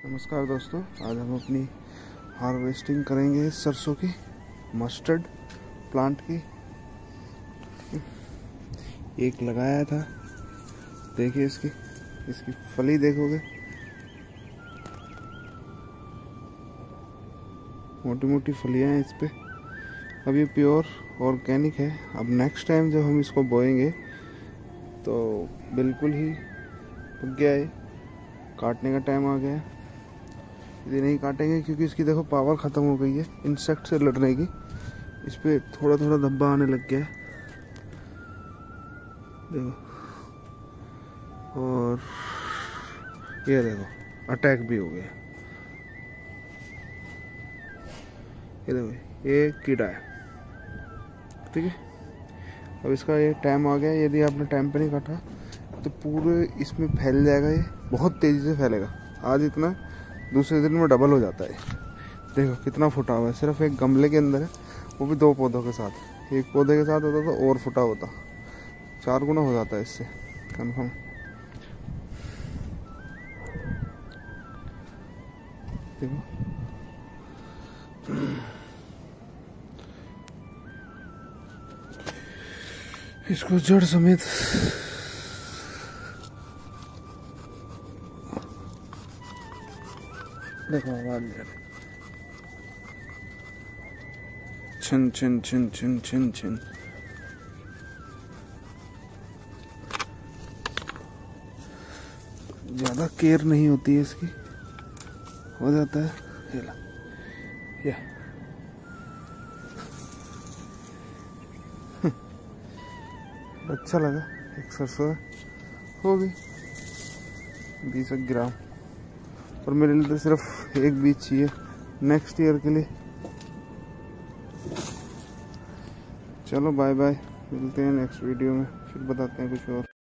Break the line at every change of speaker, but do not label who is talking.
नमस्कार दोस्तों, आज हम अपनी हार्वेस्टिंग करेंगे सरसों की, मस्टर्ड प्लांट की। एक लगाया था, देखिए इसकी फली देखोगे, मोटी मोटी फलियां हैं इस पे। अब ये प्योर ऑर्गेनिक है। अब नेक्स्ट टाइम जब हम इसको बोएंगे तो बिल्कुल ही उग गया है, काटने का टाइम आ गया है। ये नहीं काटेंगे क्योंकि इसकी देखो पावर ख़त्म हो गई है इंसेक्ट से लड़ने की। इस पे थोड़ा थोड़ा धब्बा आने लग गया है, देखो। और ये देखो अटैक भी हो गया। ये देखो ये कीड़ा है, ठीक है। अब इसका ये टाइम आ गया। यदि आपने टाइम पे नहीं काटा तो पूरे इसमें फैल जाएगा। ये बहुत तेज़ी से फैलेगा। आज इतना, दूसरे दिन में डबल हो जाता है। देखो कितना फुटा हुआ है, सिर्फ एक गमले के अंदर है, वो भी 2 पौधों के साथ। एक पौधे के साथ होता तो और फुटा होता, 4 गुना हो जाता है इससे कन्फर्म। देखो इसको जड़ समेत देखो आवाज छिन छिन छिन छिन छिन छिन। ज्यादा केयर नहीं होती है इसकी, हो जाता है। ये अच्छा लगा। एक सरसों हो गई 20 ग्राम, और मेरे लिए तो सिर्फ एक बीज चाहिए नेक्स्ट ईयर के लिए। चलो बाय बाय, मिलते हैं नेक्स्ट वीडियो में, फिर बताते हैं कुछ और।